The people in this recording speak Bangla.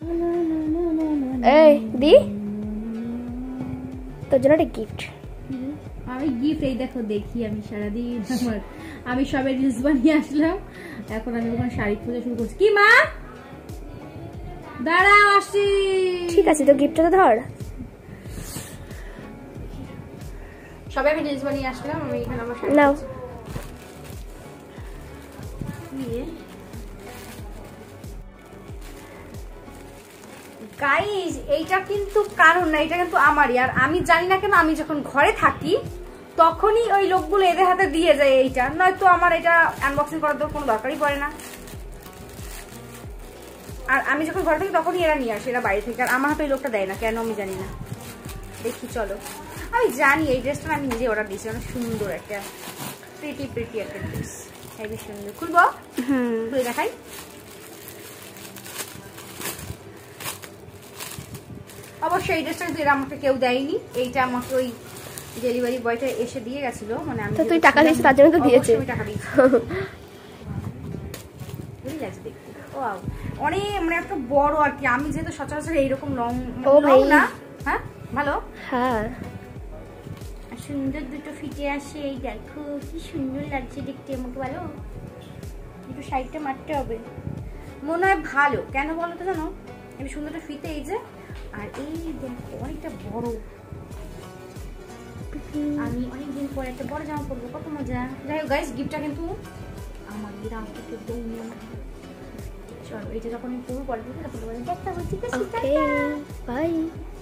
এই দি তোর জন্য একটা গিফট। আমি গিফট এই দেখো দেখি আমি সারাদিন আমি সবে রিলস বানিয়ে আসলাম, এখন আমি ওখানে শাড়ি খুঁজে শুরু করছি। কি মা দাঁড়াও আসছি। ঠিক আছে তো গিফটটা তো ধর। সবে আমি রিলস বানিয়ে আসলাম, আমি এখানে আমার শাড়ি নাও নিয়ে গাইস এইটা কিন্তু কারণ না, এটা কিন্তু আমারই। আর আমি জানি না কেন আমি যখন ঘরে থাকি তখনই ওই লোকগুলো এদের হাতে দিয়ে যায় এইটা, নয়তো আমার এটা আনবক্সিং করার তো কোনো দরকারই পড়ে না। আর আমি যখন ঘরে থাকি তখনই এরা নিয়ে আসে, এরা বাইরে থেকে। আর আমার হাতে ওই লোকটা দেয় না কেন আমি জানি না। দেখি চলো, আমি জানি এই ড্রেসটা আমি নিজে অর্ডার দিয়েছি, অনেক সুন্দর একটা প্রিটি একটা ড্রেস, হেবি সুন্দর। খুলবো? খুলে দেখাই। অবশ্যই এই ড্রেসটা কিন্তু এরা আমাকে কেউ দেয়নি, এইটা আমাকে ওই ডেলিভারি বয়টা এসে দিয়ে গেছিল। মানে আমি তুই টাকা দিয়েছিস তার জন্য তো দিয়েছে। আমি টাকা দিয়েছি। বুঝে যাচ্ছে দেখতে অনেক মানে একটা বড় আর কি। আমি যেহেতু সচরাচর এইরকম লং না। হ্যাঁ ভালো, হ্যাঁ সুন্দর দুটো ফিটে আসে। এই দেখো কি সুন্দর লাগছে দেখতে, আমাকে ভালো একটু সাইডটা মারতে হবে মনে হয়। ভালো কেন বলো তো জানো, এই সুন্দরটা ফিতে এই যে, আর এই দেখো অনেকটা বড়। আমি অনেকদিন পরে একটা বড় জামা পরবো, কত মজা। যাই হোক গাইস গিফটটা কিন্তু আমার আমাকে দৌড়। চলো এটা যখন আমি পরবো পরে দেখতে হবে। ঠিক আছে, বাই।